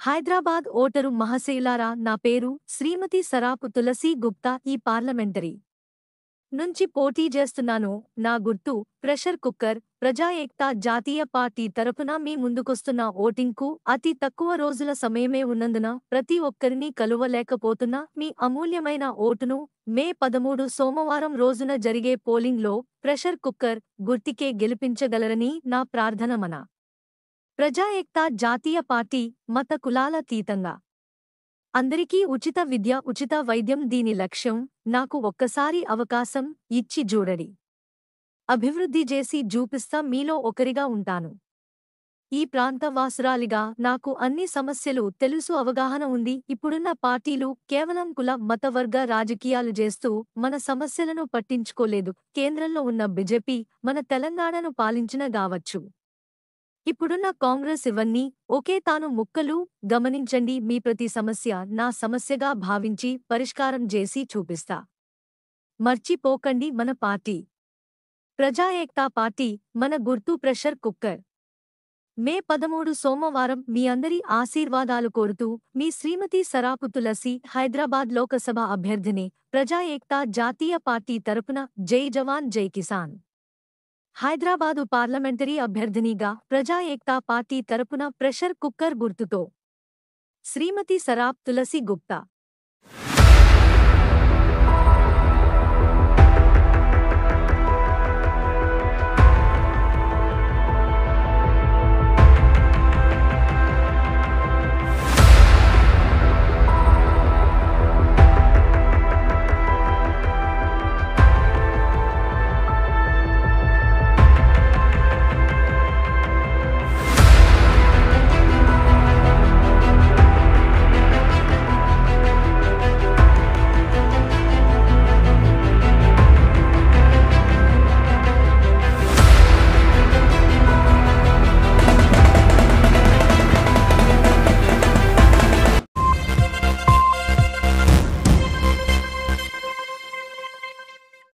Hyderabad voter మహాశయులారా, నా పేరు శ్రీమతి సరాపు తులసి గుప్తా. ఈ పార్లమెంటరీ నుంచి పోటీ చేస్తున్నాను. నా గుర్తు ప్రెషర్ కుక్కర్. ప్రజా ఏక్తా జాతీయ పార్టీ తరపున మీ ముందుకొస్తున్న. ఓటింగ్కు అతి తక్కువ రోజుల సమయమే ఉన్నందున ప్రతి ఒక్కరినీ కలువలేకపోతున్నా. మీ అమూల్యమైన ఓటును మే 13 సోమవారం రోజున జరిగే పోలింగ్లో ప్రెషర్ కుక్కర్ గుర్తుకే గెలిపించగలరని నా ప్రార్థన. మన ప్రజా ఏక్తా జాతీయ పార్టీ మత కులాలతీతంగా అందరికీ ఉచిత విద్య, ఉచిత వైద్యం దీని లక్ష్యం. నాకు ఒక్కసారి అవకాశం ఇచ్చి జూడడి అభివృద్ధి చేసి జూపిస్తా. మీలో ఒకరిగా ఉంటాను. ఈ ప్రాంత వాసురాలిగా నాకు అన్ని సమస్యలు తెలుసు, అవగాహన ఉంది. ఇప్పుడున్న పార్టీలు కేవలం కుల మత వర్గ రాజకీయాలు చేస్తూ మన సమస్యలను పట్టించుకోలేదు. కేంద్రంలో ఉన్న బీజేపీ మన తెలంగాణను పాలించిన గావచ్చు. ఇప్పుడున్న కాంగ్రెస్ ఇవన్నీ ఒకే తాను ముక్కలు. గమనించండి, మీ ప్రతి సమస్య నా సమస్యగా భావించి పరిష్కారం చేసి చూపిస్తా. మర్చిపోకండి, మన పార్టీ ప్రజా ఏక్తా పార్టీ. మన గుర్తు ప్రెషర్ కుక్కర్. మే 13 సోమవారం మీ అందరి ఆశీర్వాదాలు కోరుతూ మీ శ్రీమతి సరాపు తులసి, హైదరాబాద్ లోకసభ అభ్యర్థిని. ప్రజా ఏక్తా జాతీయ పార్టీ తరపున జై జవాన్ జై కిసాన్. హైదరాబాదు పార్లమెంటరీ అభ్యర్థినిగా ప్రజా ఏక్తా పార్టీ తరపున ప్రెషర్ కుక్కర్ గుర్తుతో శ్రీమతి సరాప్ తులసి గుప్తా.